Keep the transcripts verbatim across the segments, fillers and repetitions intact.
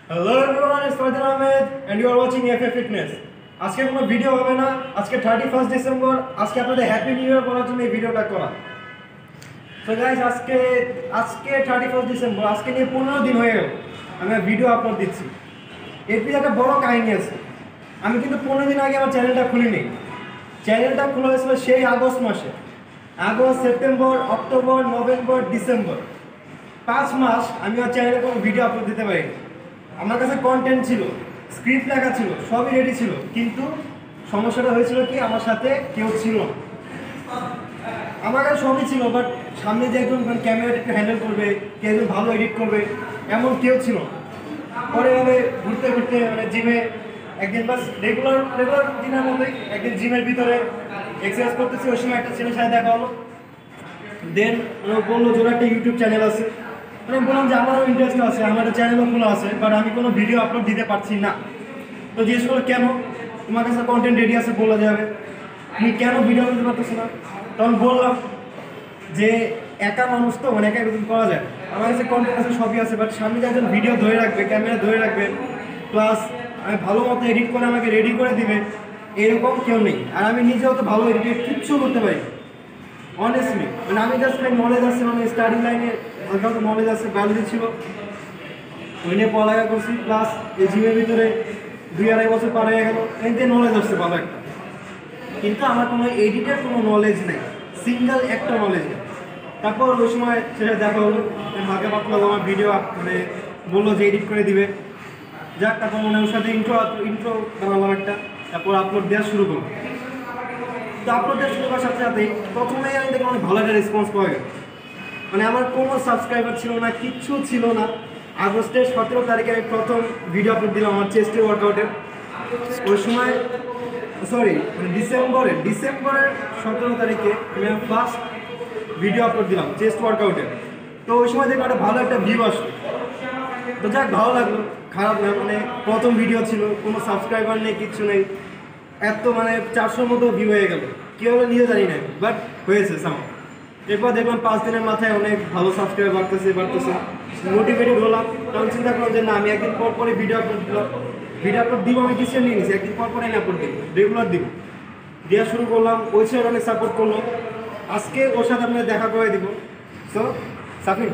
Hello everyone, it's Fadil Ahmed and you are watching F A Fitness. আজকে কোনো video হবে না, আজকে থার্টি ফার্স্ট ডিসেম্বর, আজকে আপনাদের হ্যাপি নিউ ইয়ার বলার জন্য এই ভিডিওটা করা। সো গাইস, আজকে আজকে থার্টি ফার্স্ট ডিসেম্বর, আজকে নিয়ে পনেরো দিন হয়ে গেল আমি ভিডিও আপলোড দিচ্ছি। এর পিছনে একটা বড় কাহিনী আছে। আমি কিন্তু পনেরো দিন আগে আমার চ্যানেলটা খুলিনি। চ্যানেলটা খোলা হয়েছিল সেই আগস্ট মাসে। August, September, October, November, December, পাঁচ মাস আমি আমার চ্যানেলে কোনো ভিডিও আপলোড দিতে পারিনি। আমার কাছে কন্টেন্ট ছিল, স্ক্রিপ্ট লেখা ছিল, সবই রেডি ছিল, কিন্তু সমস্যাটা হয়েছিল কি, আমার সাথে কেউ ছিল না। আমার কাছে সবই ছিল, বাট সামনে যে একজন ক্যামেরাটা একটু হ্যান্ডেল করবে, কে একজন ভালো এডিট করবে, এমন কেউ ছিল না। পরে এভাবে ঘুরতে ঘুরতে মানে জিমে একদিন বাস রেগুলার রেগুলার দিনের মতোই একদিন জিমের ভিতরে এক্সারসাইজ করতেছি, ওই সময় একটা ছেলের সাথে দেখা হলো। দেন বললো জোর একটা ইউটিউব চ্যানেল আছে। আমি বললাম যে আমারও ইন্টারেস্ট আছে, আমার একটা চ্যানেলও খোলা আছে, বাট আমি কোনো ভিডিও আপলোড দিতে পারছি না। তো জিজ্ঞেস করলো কেন, তোমার কাছে কন্টেন্ট রেডি আছে বলা যাবে, তুমি কেন ভিডিও দিতে পারতেছো না? তখন বললাম যে একা মানুষ তো, মানে একা একদিন করা যায়, আমার কাছে কন্টেন্ট আছে, সবই আছে, বাট সামনে যে একজন ভিডিও ধরে রাখবে, ক্যামেরা ধরে রাখবে, প্লাস আমি ভালো মতো এডিট করে আমাকে রেডি করে দিবে, এরকম কেউ নেই। আর আমি নিজেও তো ভালো এডিট কিচ্ছু করতে পারি অনেস্টলি, মানে আমি জাস্ট খালি নলেজ আছে, মানে স্টাডি লাইনে হালকা তো নলেজ আছে, বায়োলজি ছিল, ওই নিয়ে পড়ালেখা করছি, প্লাস এই জিমের ভিতরে দুই আড়াই বছর পার হয়ে গেল, এতে নলেজ আসছে ভালো একটা, কিন্তু আমার কোনো এডিটের কোনো নলেজ নেই, সিঙ্গেল একটা নলেজ নেই। তারপর ওই সময় সেটা দেখা হলো, হালকা পাতলা আমার ভিডিও মানে বললো যে এডিট করে দিবে, যাক তারপর মনে ওর সাথে ইন্ট্রো ইন্ট্রো বানালাম একটা, তারপর আপলোড দেওয়া শুরু করবো। তো আপলোড দেওয়া শুরু করার সাথে সাথেই প্রথমেই আমি দেখলাম অনেক ভালো একটা রেসপন্স পাওয়া গেল। মানে আমার কোনো সাবস্ক্রাইবার ছিল না, কিচ্ছু ছিল না। আগস্টের সতেরো তারিখে আমি প্রথম ভিডিও আপলোড দিলাম আমার চেস্টের ওয়ার্কআউটের। ওই সময় সরি মানে ডিসেম্বরের ডিসেম্বরের সতেরো তারিখে আমি ফার্স্ট ভিডিও আপলোড দিলাম চেস্ট ওয়ার্কআউটের। তো ওই সময় দেখলাম একটা ভালো একটা ভিউ আসলো। তো যাক, ভালো লাগলো, খারাপ না, মানে প্রথম ভিডিও ছিল, কোনো সাবস্ক্রাইবার নেই, কিচ্ছু নেই, এত মানে চারশোর মতো ভিউ হয়ে গেল, কী হলো নিজে জানি না, বাট হয়েছে সাম। এরপর দেখলাম পাঁচ দিনের মাথায় অনেক ভালো সাবস্ক্রাইব বাড়তেছে বাড়তেছে মোটিভেটেড হলাম। তখন চিন্তা করলাম যে না, আমি একদিন পর পরে ভিডিও আপলোড দিলাম, ভিডিও আপলোড দিব, আমি ডিসিশন নিয়ে নিয়েছি একদিন পর পরে আমি আপলোড দিব, রেগুলার দিব, দেওয়া শুরু করলাম। ওই ছেলে অনেক সাপোর্ট করলো, আজকে ওর সাথে আপনার দেখা করে দিব। সো সাফিন,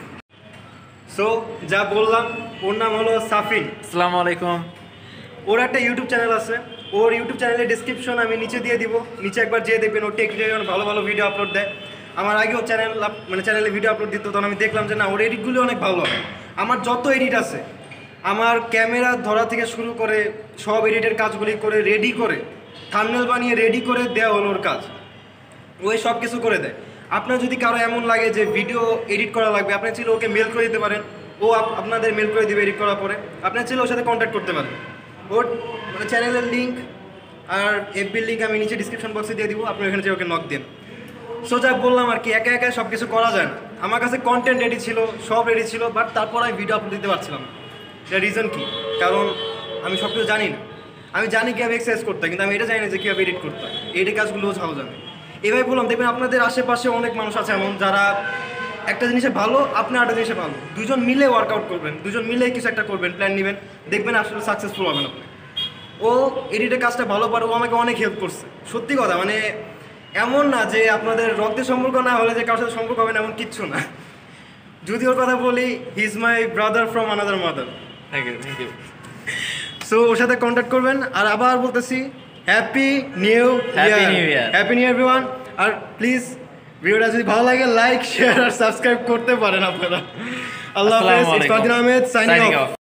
সো যা বললাম, ওর নাম হলো সাফিন। আসসালামু আলাইকুম। ওর একটা ইউটিউব চ্যানেল আছে, ওর ইউটিউব চ্যানেলের ডিসক্রিপশন আমি নিচে দিয়ে দিব, নিচে একবার যেয়ে দেখবেন। ওর টেক রিলেটেড ভালো ভালো ভিডিও আপলোড দেয়। আমার আগেও চ্যানেল মানে চ্যানেলে ভিডিও আপলোড দিত, তখন আমি দেখলাম যে না, ওর এডিটগুলো অনেক ভালো হয়। আমার যত এডিট আছে, আমার ক্যামেরা ধরা থেকে শুরু করে সব এডিটের কাজগুলি করে রেডি করে, থাম্বনেল বানিয়ে রেডি করে দেওয়া হলো ওর কাজ, ওই সব কিছু করে দেয়। আপনার যদি কারো এমন লাগে যে ভিডিও এডিট করা লাগবে, আপনি চাইলে ওকে মেল করে দিতে পারেন, ও আপনাদের মেল করে দিবে এডিট করার পরে। আপনার চাইলে ওর সাথে কন্ট্যাক্ট করতে পারেন। ওর মানে চ্যানেলের লিঙ্ক আর এফবির লিঙ্ক আমি নিচে ডিসক্রিপশন বক্সে দিয়ে দিব, আপনি ওখানে যে ওকে নক দেন। সো যা বললাম আর কি, একা একা সব কিছু করা যায় না। আমার কাছে কন্টেন্ট রেডি ছিল, সব রেডি ছিল, বাট তারপর আমি ভিডিও আপলোড দিতে পারছিলাম না। সেটা রিজন কী? কারণ আমি সব কিছু জানি না। আমি জানি কীভাবে এক্সারসাইজ করতে হয়, কিন্তু আমি এটা জানি না যে কীভাবে এডিট করতে হয়। এডিট কাজগুলোও ভালো জানে। এভাবে বললাম, দেখবেন আপনাদের আশেপাশে অনেক মানুষ আছে এমন, যারা একটা জিনিসে ভালো, আপনি একটা জিনিসে ভালো, দুজন মিলে ওয়ার্কআউট করবেন, দুজন মিলে কিছু একটা করবেন, প্ল্যান নেবেন, দেখবেন আসলে সাকসেসফুল হবেন আপনি। ও এডিটের কাজটা ভালো পারে, ও আমাকে অনেক হেল্প করছে, সত্যি কথা। মানে এমন না যে আপনাদের রক্তের সম্পর্ক না হলে যে কারোর সাথে সম্পর্ক হবে না, এমন কিচ্ছু না। যদি ওর কথা বলি, he is my brother from another mother. Thank you thank you. So ওর সাথে কন্ট্যাক্ট করবেন। আর আবার বলতেছি, happy new happy new year, happy new everyone. আর প্লিজ ভিডিওটা যদি ভালো লাগে, লাইক, শেয়ার আর সাবস্ক্রাইব করতে পারেন আপনারা। আল্লাহ হাফেজ। ইটস ফাদিল আহমেদ সাইনিং অফ।